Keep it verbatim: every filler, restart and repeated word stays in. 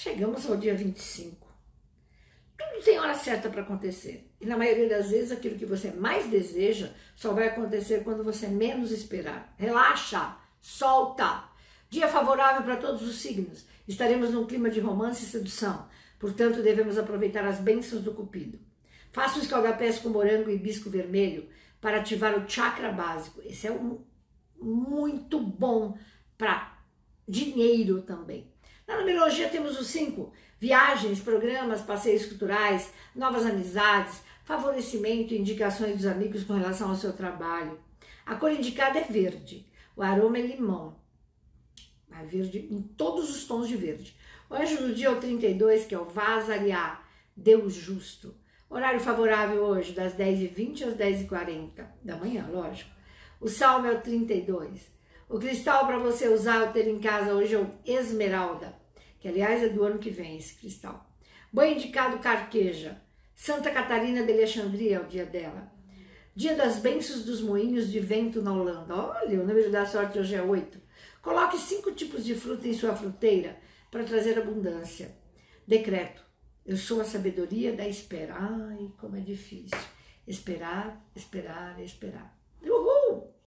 Chegamos ao dia vinte e cinco. Tudo tem hora certa para acontecer. E na maioria das vezes, aquilo que você mais deseja só vai acontecer quando você menos esperar. Relaxa, solta. Dia favorável para todos os signos. Estaremos num clima de romance e sedução. Portanto, devemos aproveitar as bênçãos do Cupido. Faça um escaldapés com morango e hibisco vermelho para ativar o chakra básico. Esse é um muito bom para dinheiro também. Na numerologia temos os cinco: viagens, programas, passeios culturais, novas amizades, favorecimento e indicações dos amigos com relação ao seu trabalho. A cor indicada é verde, o aroma é limão. É verde em todos os tons de verde. O anjo do dia é o trinta e dois, que é o Vazariá, Deus justo. Horário favorável hoje, das dez e vinte às dez e quarenta da manhã, lógico. O salmo é o trinta e dois. O cristal para você usar ou ter em casa hoje é o esmeralda, que aliás é do ano que vem esse cristal. Banho indicado carqueja. Santa Catarina de Alexandria é o dia dela. Dia das bênçãos dos moinhos de vento na Holanda. Olha, o número da sorte hoje é oito. Coloque cinco tipos de fruta em sua fruteira para trazer abundância. Decreto: eu sou a sabedoria da espera. Ai, como é difícil. Esperar, esperar, esperar.